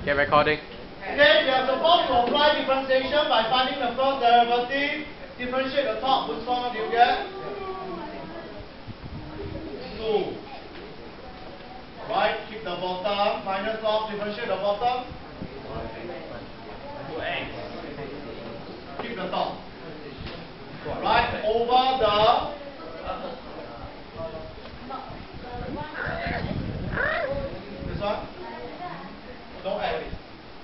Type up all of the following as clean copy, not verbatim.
Okay, recording. Okay, we are supposed to apply differentiation by finding the first derivative. Differentiate the top. Which one do you get? 2. Right, keep the bottom. Minus of, differentiate the bottom. 2x. Keep the top. Right, over the this one? Don't add it.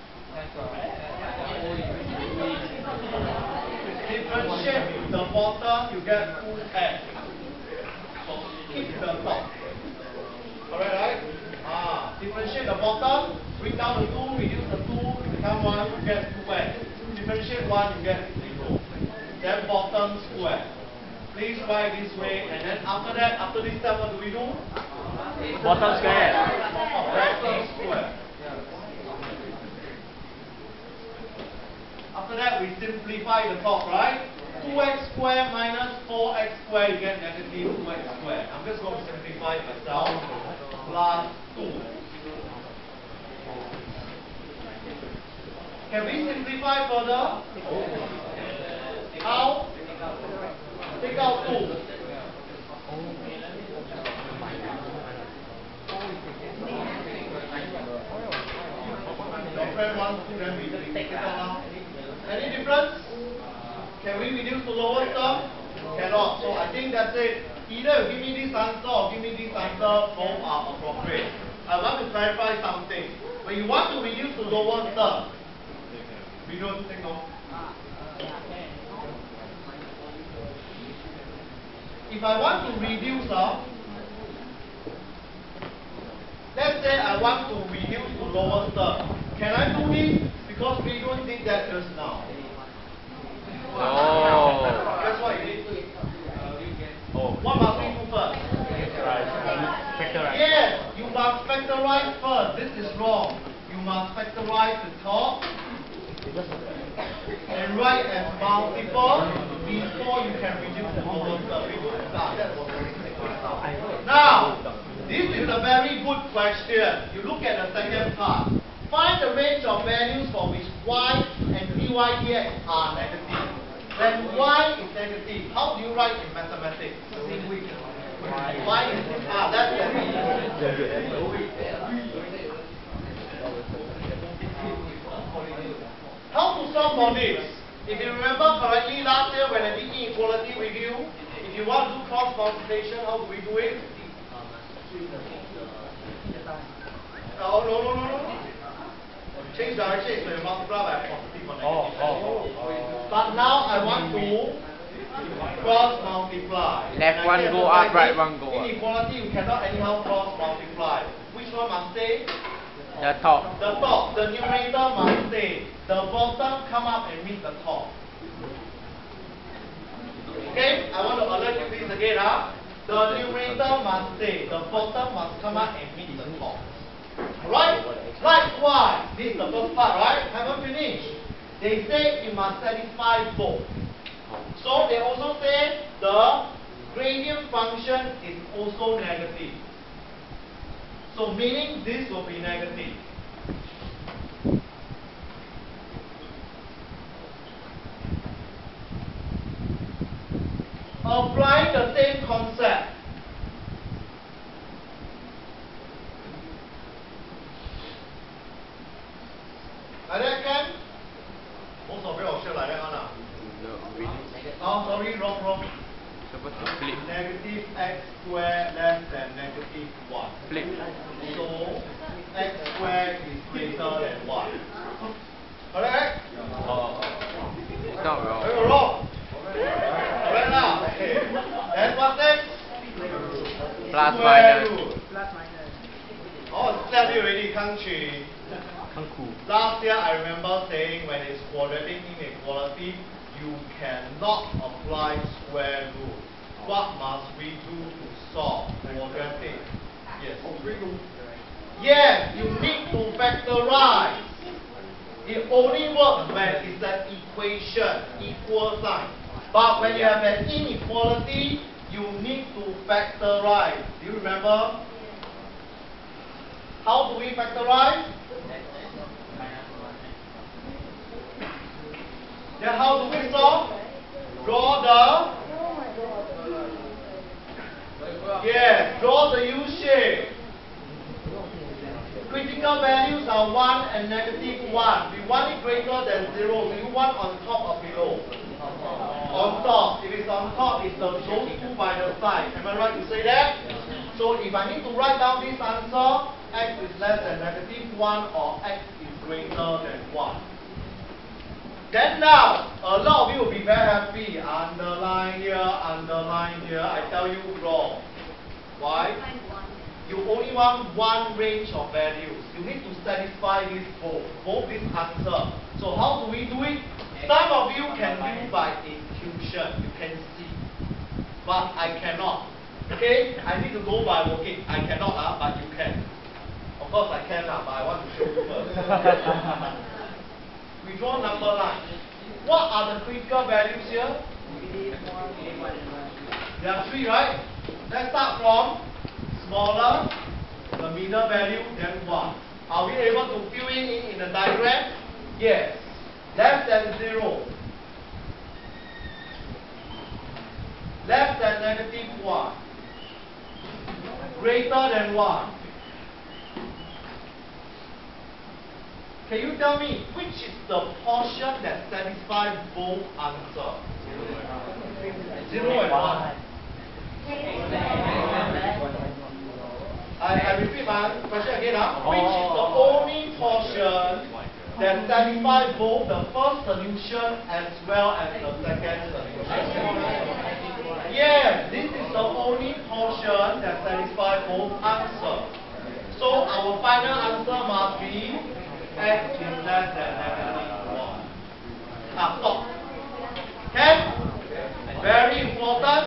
Differentiate the bottom, you get 2x. So keep the top. Alright, right? Differentiate the bottom, bring down the 2, reduce the 2, become 1, you get 2x. Differentiate 1, you get 0. Then bottom square. Please write this way, and then after that, after this step, what do we do? Bottom square. Bottom square. After that, we simplify the top, right? 2x squared minus 4x squared, you get negative 2x squared. I'm just going to simplify it myself. Plus 2. Can we simplify further? How? Take out 2. Your friend wants to, then we take it out now. Any difference? Can we reduce to lower term? Cannot. So I think that's it. Either you give me this answer or give me this answer, both are appropriate. I want to clarify something. When you want to reduce to lower term, we don't think of. If I want to reduce, let's say I want to reduce to lower term. Can I do this? Because we don't did that just now. Oh. Guess what you did? What must we do first? Factorize. Yes, you must factorize first. This is wrong. You must factorize the top and write as multiple before you can reduce the lower term. Now, this is a very good question. You look at the second part. Find the range of values for which y and dy dx are negative. When y is negative, how do you write in mathematics? Y is that's how to solve for this? If you remember correctly, last year when I did inequality review, if you want to do cross multiplication, how do we do it? Oh, no. Change direction, so you multiply by a positive or negative. But now I want to cross multiply. Left one go up, right one go up. Inequality, you cannot anyhow cross multiply. Which one must stay? The top. The top. The numerator must stay. The bottom come up and meet the top. Okay? I want to alert you this again. The numerator must stay. The bottom must come up and meet the top. Right? Likewise, this is the first part, right? Haven't finished. They say it must satisfy both. So they also say the gradient function is also negative. So meaning this will be negative. Applying the same concept. Like that can? Most of you are sure like that one. Oh, sorry, wrong. Supposed to flip. Negative x squared less than negative 1. Flip. So, x squared is greater than 1. Correct? It's not wrong. Very wrong. Correct now. Okay. Then what next? Plus Square minus. root. Oh, tell you already, can't you? Last year I remember saying when it's quadratic inequality, you cannot apply square root. What must we do to solve quadratic? Yes. Yes, you need to factorize. It only works when it's an equation, equal sign. But when you have an inequality, you need to factorize. Do you remember? How do we factorize? Then how do we solve? Draw the draw the U shape. Critical values are 1 and negative 1. We want it greater than 0. Do you want on top or below? On top. If it's on top, it's those two by the side. Am I right to say that? So if I need to write down this answer, x is less than negative 1 or x is greater than 1. Then now, a lot of you will be very happy. Underline here, underline here. I tell you wrong. Why? You only want one range of values. You need to satisfy this both this answer. So how do we do it? Some of you can do by intuition. You can see. But I cannot. Okay? I need to go by working. I cannot, but you can. Of course I can, but I want to show you first. We draw number line. What are the critical values here? There are 3, right? Let's start from smaller, the middle value, then 1. Are we able to fill in the diagram? Yes. Less than 0. Less than negative 1. Greater than 1. Can you tell me which is the portion that satisfies both answers? 0 and 1. I repeat my question again. Which is the only portion that satisfies both the first solution as well as the second solution? Yes, this is the only portion that satisfies both answers. So our final answer must be x is less than negative 1. Stop. Okay? Very important.